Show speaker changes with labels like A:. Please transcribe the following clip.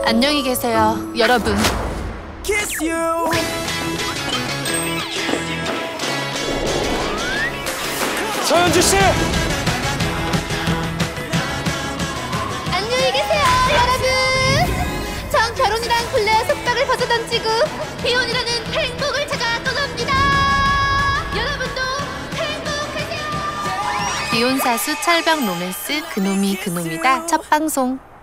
A: 안녕히 계세요, 여러분.
B: 서현주 씨!
A: 안녕히 계세요, 여러분. 전 결혼이란 굴레와 속박을 벗어던지고 비혼이라는 행복을 찾아 떠납니다. 여러분도 행복하세요. 비혼사수 철벽 로맨스 그놈이 그놈이다 첫 방송.